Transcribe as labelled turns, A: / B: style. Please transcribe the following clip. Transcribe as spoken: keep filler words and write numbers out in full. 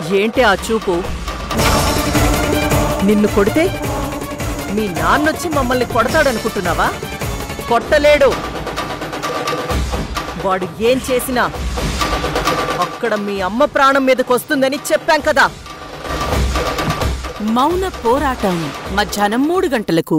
A: ఏంటి ఆ చూపు? నిన్ను కొడితే మీ నాన్నొచ్చి మమ్మల్ని కొడతాడనుకుంటున్నావా? కొట్టలేడు. వాడు ఏం చేసినా అక్కడ మీ అమ్మ ప్రాణం మీదకొస్తుందని చెప్పాం కదా.
B: మౌన పోరాటం మధ్యాహ్నం మూడు గంటలకు.